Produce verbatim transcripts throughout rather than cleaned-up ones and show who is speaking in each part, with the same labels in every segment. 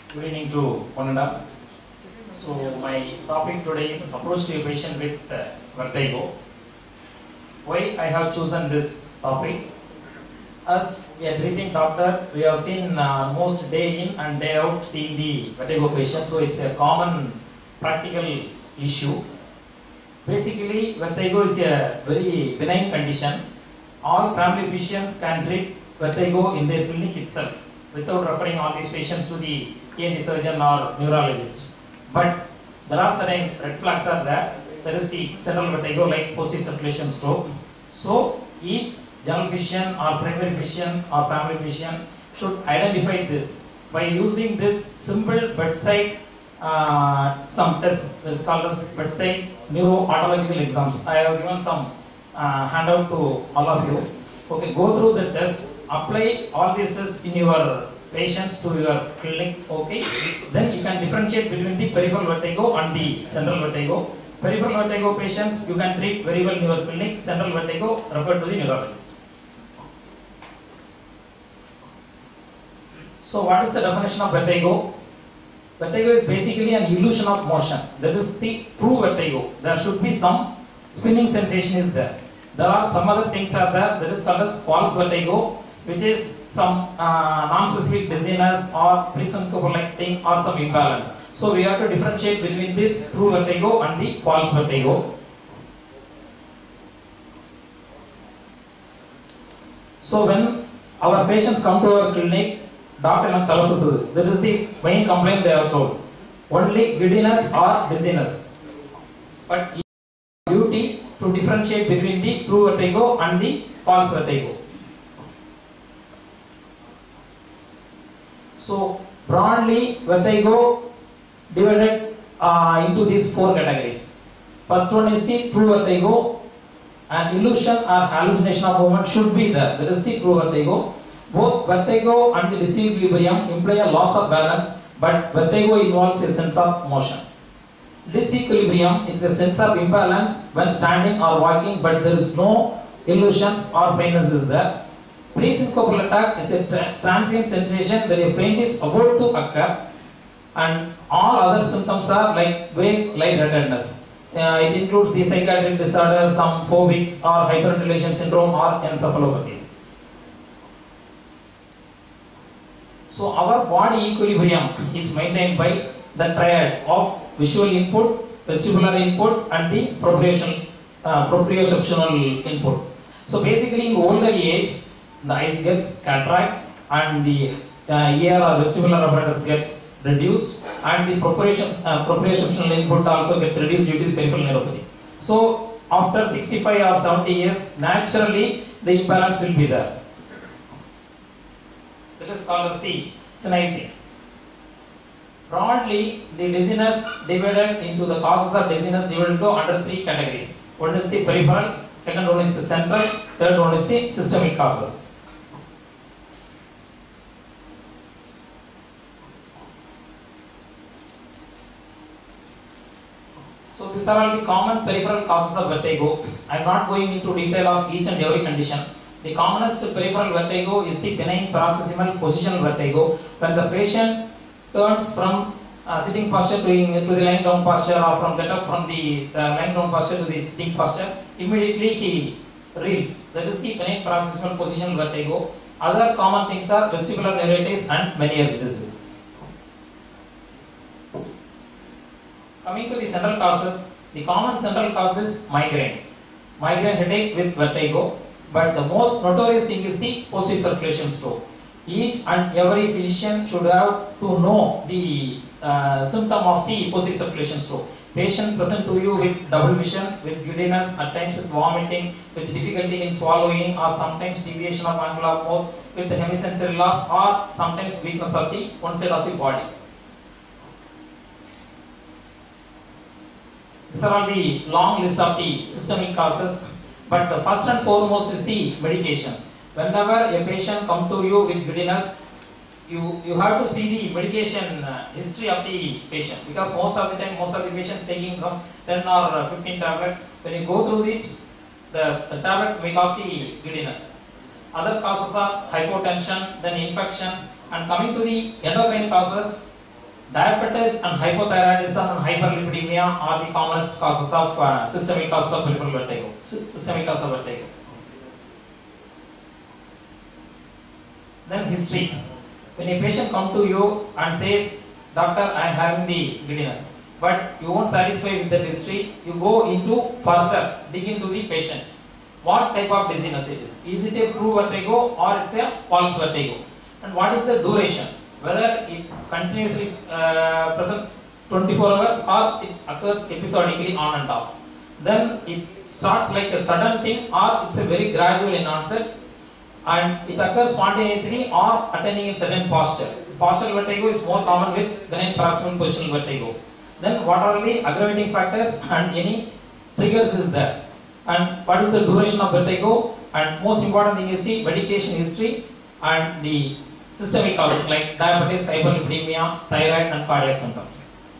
Speaker 1: Good evening to one and all. So my topic today is approach to a patient with uh, vertigo. Why I have chosen this topic? As a treating doctor, we have seen uh, most day in and day out seeing the vertigo patient. So it's a common practical issue. Basically, vertigo is a very benign condition. All family physicians can treat vertigo in their clinic itself without referring all these patients to the E N T surgeon or neurologist. But there are certain red flags are there. There is the central vertigo like post-circulation stroke. So each general physician or primary physician or family physician should identify this by using this simple bedside uh, some tests. It's called as bedside neuropathological exams. I have given some uh, handout to all of you. Okay, go through the test. Apply all these tests in your patients to your clinic. Okay, then you can differentiate between the peripheral vertigo and the central vertigo. Peripheral vertigo patients you can treat very well in your clinic. Central vertigo refer to the neurologist. So what is the definition of vertigo? Vertigo is basically an illusion of motion. That is the true vertigo. There should be some spinning sensation is there. There are some other things are there. That is called as false vertigo, which is some uh, non-specific dizziness or pre-syncopal thing or some imbalance. So we have to differentiate between this true vertigo and the false vertigo. So when our patients come to our clinic, doctor and talasuthu, that is the main complaint they are told. Only giddiness or dizziness. But duty to differentiate between the true vertigo and the false vertigo. So broadly, vertigo divided uh, into these four categories. First one is the true vertigo. An illusion or hallucination of movement should be there. That is the true vertigo. Both vertigo and the disequilibrium imply a loss of balance, but vertigo involves a sense of motion. Disequilibrium is a sense of imbalance when standing or walking, but there is no illusions or faintness is there. Pre-syncopal attack is a tra transient sensation that a faint is about to occur, and all other symptoms are like vague lightheadedness. Uh, it includes the psychiatric disorder, some phobics or hyperventilation syndrome or encephalopathies. So our body equilibrium is maintained by the triad of visual input, vestibular input and the proprioceptional, uh, proprioceptional input. So basically in older age, the eyes gets cataract and the uh, ear or vestibular apparatus gets reduced and the proprioception, uh, proprioceptional input also gets reduced due to the peripheral neuropathy. So after sixty-five or seventy years, naturally the imbalance will be there. That is called as the senility. Broadly, the dizziness divided into the causes of dizziness divided into under three categories. One is the peripheral, second one is the central, third one is the systemic causes. So these are all the common peripheral causes of vertigo. I am not going into detail of each and every condition. The commonest peripheral vertigo is the benign paroxysmal positional vertigo, when the patient turns from uh, sitting posture to, to the lying down posture, or from get up from the uh, lying down posture to the sitting posture, immediately he reels. That is the benign paroxysmal positional vertigo. Other common things are vestibular neuritis and Meniere's disease. Coming to the central causes, the common central cause is migraine. Migraine headache with vertigo. But the most notorious thing is the post-circulation stroke. Each and every physician should have to know the uh, symptom of the post-circulation stroke. Patient present to you with double vision, with giddiness, at times with vomiting, with difficulty in swallowing, or sometimes deviation of angle of mouth, with the hemisensory loss, or sometimes weakness of the one side of the body. These are all the long list of the systemic causes. But the first and foremost is the medications. Whenever a patient comes to you with giddiness, you, you have to see the medication uh, history of the patient, because most of the time, most of the patients taking some ten or fifteen tablets. When you go through it, the, the tablet may cause the giddiness. Other causes are hypotension, then infections, and coming to the endocrine causes, Diabetes and hypothyroidism and hyperlipidemia are the commonest causes of uh, systemic causes of peripheral vertigo. Systemic cause of vertigo. Then history. When a patient comes to you and says, "Doctor, I am having the giddiness," but you won't satisfy with that history, you go into further, dig into the patient. What type of dizziness it is? Is it a true vertigo or it's a false vertigo? And what is the duration? Whether it continuously uh, present twenty-four hours or it occurs episodically on and off. Then it starts like a sudden thing or it's a very gradual in onset and it occurs spontaneously or attending a certain posture. Postural vertigo is more common with benign proximal positional vertigo. Then what are the aggravating factors and any triggers is there? And what is the duration of vertigo? And most important thing is the medication history and the systemic causes like diabetes, hyperlipidemia, thyroid and cardiac symptoms.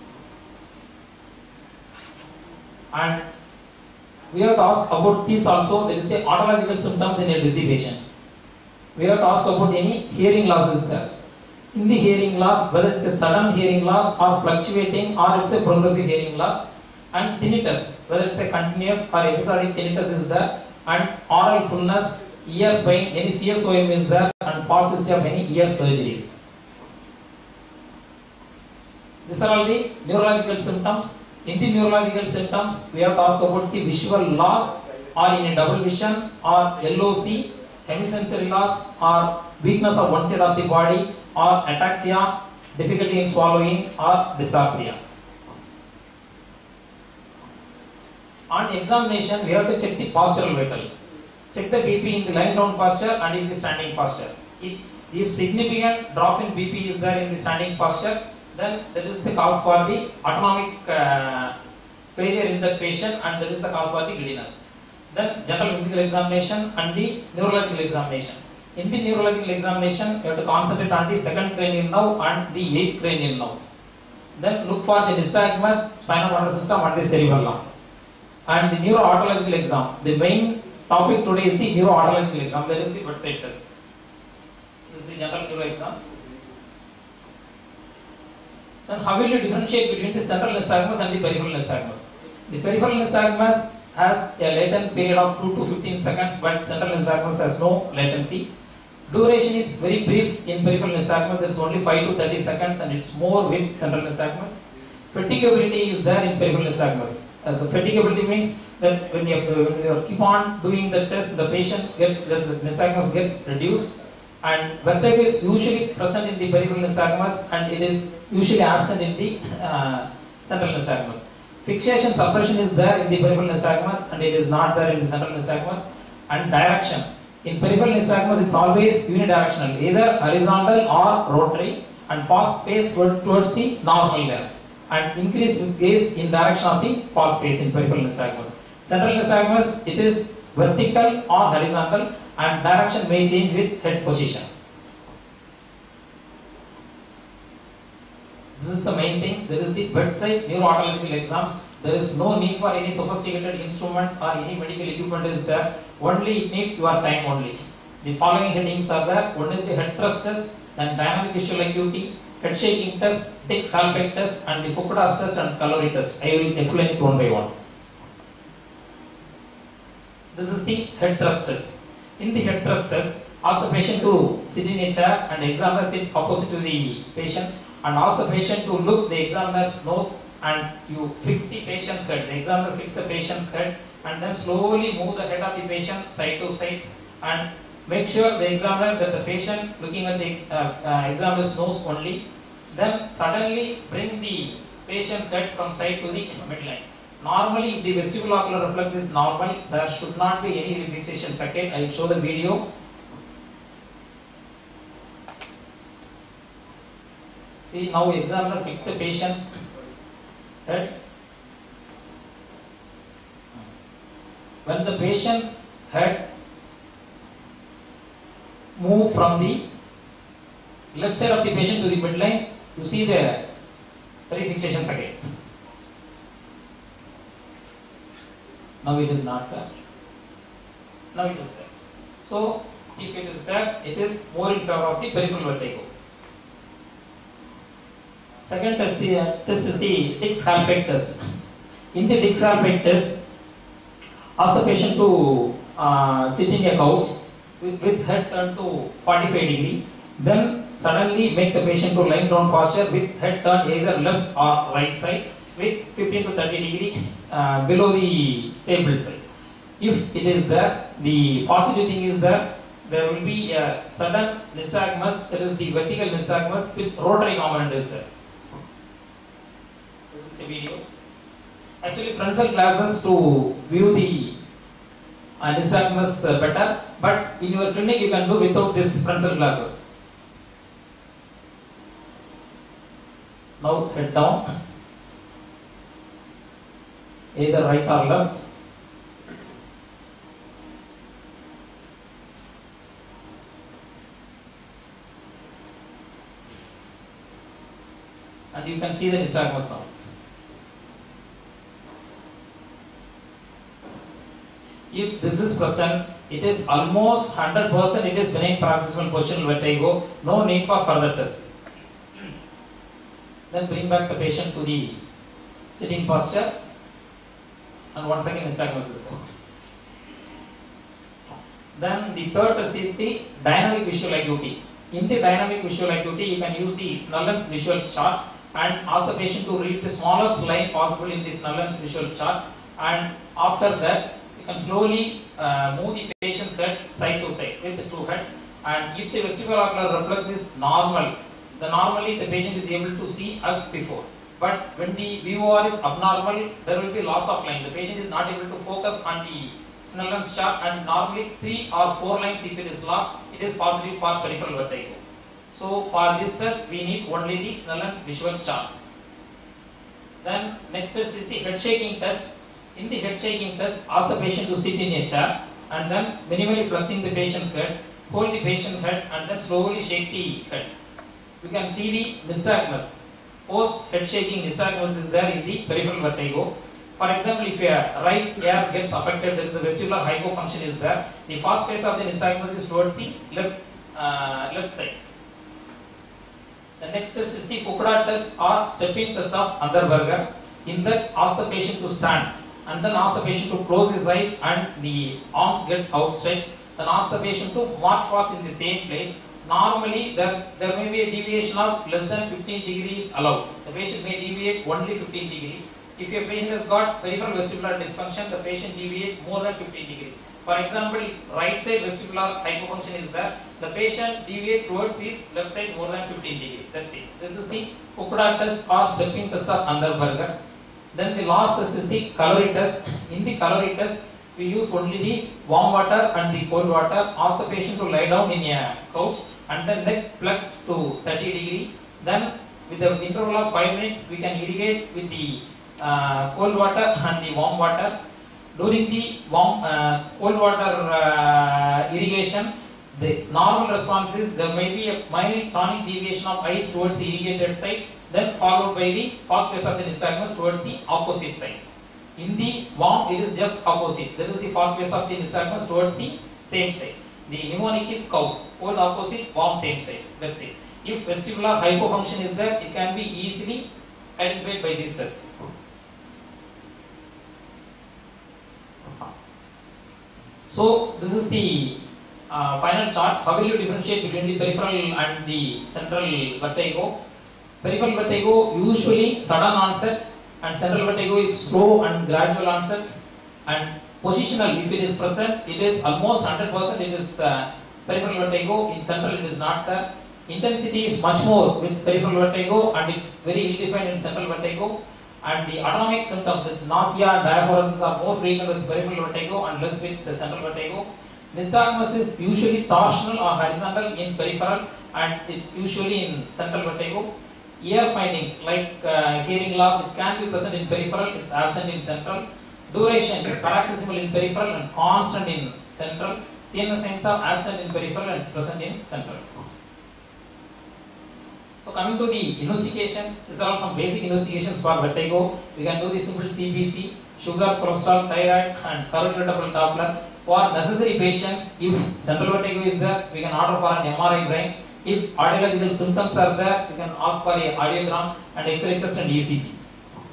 Speaker 1: And we have to ask about this also, there is the autological symptoms in a dizzy patient. We have to ask about any hearing loss is there. In the hearing loss, whether it's a sudden hearing loss or fluctuating or it's a progressive hearing loss. And tinnitus, whether it's a continuous or episodic tinnitus is there. And oral fullness, ear pain, any C S O M is there and past history of any ear surgeries. These are all the neurological symptoms. In the neurological symptoms, we have to ask about the visual loss or in a double vision or L O C, hemisensory loss or weakness of one side of the body or ataxia, difficulty in swallowing or dysarthria. On examination, we have to check the postural vitals. Check the B P in the lying down posture and in the standing posture. It's, if significant drop in B P is there in the standing posture, then that is the cause for the autonomic uh, failure in the patient and that is the cause for the giddiness. Then general physical examination and the neurological examination. In the neurological examination, you have to concentrate on the second cranial nerve and the eighth cranial nerve. Then look for the nystagmus, spinal motor system and the cerebellum. And the neuroautological exam. The main topic today is the neuroautological exam. That is the bedside test. This is the general neuro exams. Then how will you differentiate between the central nystagmus and the peripheral nystagmus? The peripheral nystagmus has a latent period of two to fifteen seconds, but central nystagmus has no latency. Duration is very brief in peripheral nystagmus. There is only five to thirty seconds, and it's more with central nystagmus. Fatigability is there in peripheral nystagmus. Uh, the fatigability means that when you, uh, when you keep on doing the test, the patient gets, the nystagmus gets reduced, and vertigo is usually present in the peripheral nystagmus and it is usually absent in the uh, central nystagmus. Fixation suppression is there in the peripheral nystagmus and it is not there in the central nystagmus. And direction. In peripheral nystagmus, it's always unidirectional, either horizontal or rotary, and fast pace towards the normal there, and increased with gaze in direction of the fast pace in peripheral nystagmus. Central nystagmus, it is vertical or horizontal, and direction may change with head position. This is the main thing. There is the bedside neuroautological exams. There is no need for any sophisticated instruments or any medical equipment is there. Only it needs your time only. The following headings are there. One is the head thrust test, then dynamic visual acuity, head shaking test, Dix-Hallberg test, and the Fukuda's test and calorie test. I will explain it one by one. This is the head thrust test. In the head thrust test, ask the patient to sit in a chair and the examiner sit opposite to the patient, and ask the patient to look the examiner's nose, and you fix the patient's head. The examiner fix the patient's head and then slowly move the head of the patient side to side, and make sure the examiner that the patient looking at the uh, uh, examiner's nose only. Then suddenly bring the patient's head from side to the midline. Normally, if the vestibulocular reflex is normal, there should not be any refixation circuit. I will show the video. See, now examiner fix the patient's head. When the patient head move from the left side of the patient to the midline, you see the refixation circuit. Now it is not there. Now it is there. So, if it is there, it is more in favor of the peripheral vertigo. Second test, the, uh, test is the Dix-Hallpike test. In the Dix-Hallpike test, ask the patient to uh, sit in a couch with, with head turned to forty-five degree. Then suddenly make the patient to lying down posture with head turned either left or right side with fifteen to thirty degree uh, below the table side. If it is there, the positive thing is that there will be a sudden nystagmus, that is the vertical nystagmus with rotary component is there. This is the video. Actually, frontal glasses to view the uh, nystagmus uh, better, but in your clinic you can do without this frontal glasses. Now head down, either right or left. And you can see the nystagmus now. If this is present, it is almost one hundred percent it is benign paroxysmal positional vertigo, no need for further test. Then bring back the patient to the sitting posture, and once again nystagmus is there. Then the third test is the dynamic visual acuity. In the dynamic visual acuity, you can use the Snellen's visual chart and ask the patient to read the smallest line possible in the Snellen's visual chart, and after that you can slowly uh, move the patient's head side to side with the two heads, and if the vestibular reflex is normal, then normally the patient is able to see us before. But when the V O R is abnormal, there will be loss of line. The patient is not able to focus on the Snellen's chart, and normally three or four lines if it is lost, it is positive for peripheral vertigo. So for this test, we need only the Snellen's visual chart. Then next test is the head shaking test. In the head shaking test, ask the patient to sit in a chair and then minimally flexing the patient's head, hold the patient's head and then slowly shake the head. You can see the nystagmus. Post head shaking nystagmus is there in the peripheral vertigo. For example, if your right ear gets affected, there is the vestibular hypofunction is there. The first phase of the nystagmus is towards the left, uh, left side. The next test is the Fukuda test or stepping test of Underberger. In that, ask the patient to stand and then ask the patient to close his eyes and the arms get outstretched. Then ask the patient to march fast in the same place. Normally, there, there may be a deviation of less than fifteen degrees allowed. The patient may deviate only fifteen degrees. If your patient has got peripheral vestibular dysfunction, the patient deviates more than fifteen degrees. For example, if right side vestibular hypofunction is there, the patient deviates towards his left side more than fifteen degrees. That's it. This is the Fukuda test or stepping test of Underberger. Then the last test is the calorie test. In the calorie test, we use only the warm water and the cold water. Ask the patient to lie down in a couch and then neck flexed to thirty degree. Then with the interval of five minutes, we can irrigate with the uh, cold water and the warm water. During the warm uh, cold water uh, irrigation, the normal response is there may be a mild tonic deviation of eyes towards the irrigated side, then followed by the first phase of the nystagmus towards the opposite side. In the warm, it is just opposite. That is the first phase of the nystagmus towards the same side. The mnemonic is cows, cold opposite, warm same side. That's it. If vestibular hypofunction is there, it can be easily identified by this test. So this is the uh, final chart. How will you differentiate between the peripheral and the central vertigo? Peripheral vertigo usually sudden onset, and central vertigo is slow and gradual onset. And positional, if it is present, it is almost one hundred percent it is uh, peripheral vertigo. In central, it is not there. Intensity is much more with peripheral vertigo, and it's very ill-defined in central vertigo. And the autonomic symptoms, that's nausea and diaphoresis, are more frequent with peripheral vertigo and less with the central vertigo. Nystagmus is usually torsional or horizontal in peripheral, and it's usually in central vertigo. Ear findings like uh, hearing loss, it can be present in peripheral, it's absent in central. Duration is paroxysmal in peripheral and constant in central. C N S signs are absent in peripheral and it's present in central. So coming to the investigations, these are all some basic investigations for vertigo. We can do the simple C B C, sugar, cholesterol, thyroid and thyroid Doppler. For necessary patients, if central vertigo is there, we can order for an M R I brain. If audiological symptoms are there, you can ask for a audiogram and X-ray chest and E C G.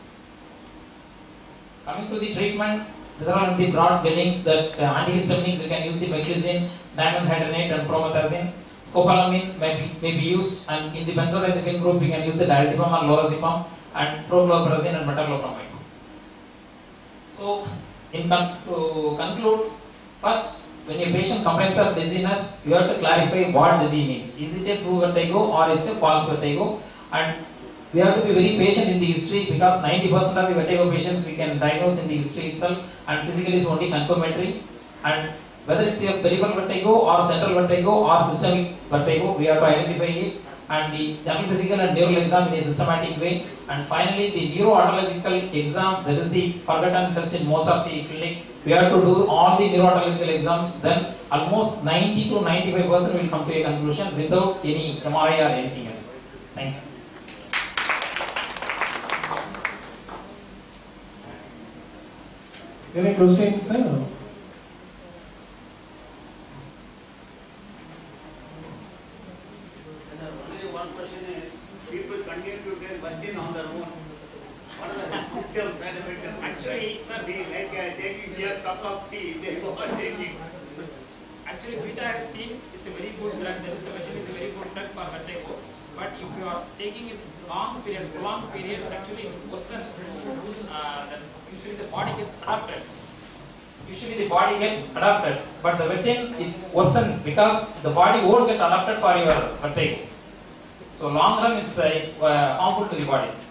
Speaker 1: Coming to the treatment, these are the broad billings that uh, antihistaminics, you can use the meclizine, dimenhydrinate and promethazine. Scopolamine may be, may be used, and in the benzodiazepine group, we can use the diazepam or lorazepam and prochlorperazine and metoclopramide. So, in con to conclude, first, when a patient complains of dizziness, you have to clarify what dizzy means. Is it a true vertigo or it's a false vertigo? And we have to be very patient in the history, because ninety percent of the vertigo patients we can diagnose in the history itself, and physical is only confirmatory. And whether it's a peripheral vertigo or central vertigo or systemic vertigo, we have to identify it, and the general physical and neural exam in a systematic way. And finally, the neuroaudiological exam, that is the forgotten test in most of the clinic. We have to do all the neuroaudiological exams, then almost ninety to ninety-five percent will come to a conclusion without any M R I or anything else. Thank you.
Speaker 2: Any questions, sir?
Speaker 3: Only one question is, people continue to take Vertin on their own. What are the long-term side effects?
Speaker 4: Actually, sir,
Speaker 3: See, like uh, taking here cup of tea, they go on taking.
Speaker 4: actually beta-hextine is a very good drug. There is a machine is a very good drug for vertigo. But if you are taking is long period, prolonged period, actually it will worsen. Uh, then usually the body gets adapted.
Speaker 1: Usually the body gets adapted, but the vertin is worsened because the body won't get adapted for your vertigo. So long run it's uh, harmful to the body.